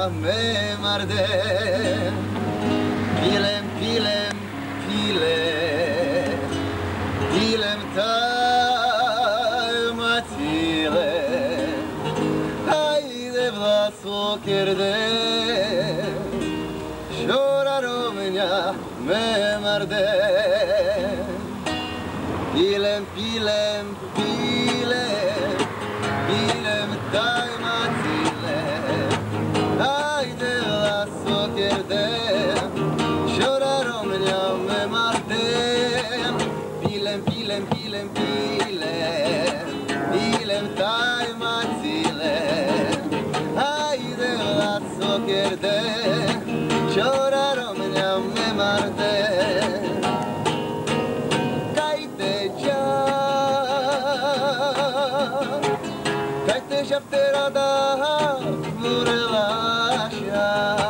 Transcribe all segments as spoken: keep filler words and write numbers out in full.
me mardem Pilem, pilem, pilem Pilem taj matilem Hajde vlaso kerdem Šorarovnja me mardem Pilem, pilem, pilem Pilem taj matilem Hajde vlaso kerdem Šorarovnja me mardem Pilem, pilem, pilem, pilem Pilem taj matilem Hajde vlaso kerdem Šorarovnja me mardem Şapterada vurlaşa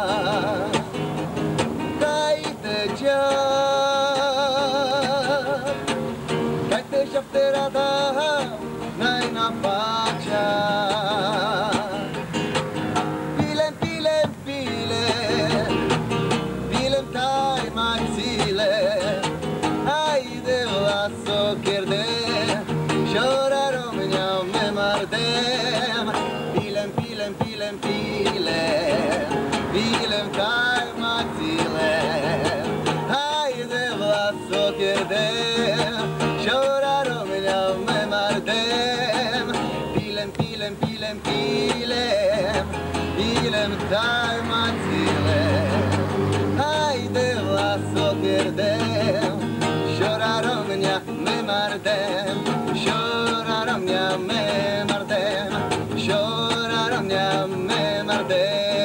Kayteca Kayte şapterada Nayna paça Pilem, pilem, pilem Pilem taj macilem Hajde vlaso kerdem Šorarovnja me mardem Pilem, pilem, pilem, pilem Pilem taj matilem Hajde vlaso kerdem Šorarovnja me mardem Pilem, pilem, pilem, pilem Pilem taj matilem Hajde vlaso kerdem Šorarovnja me mardem Šorarovnja me mardem Šorarovnja me mardem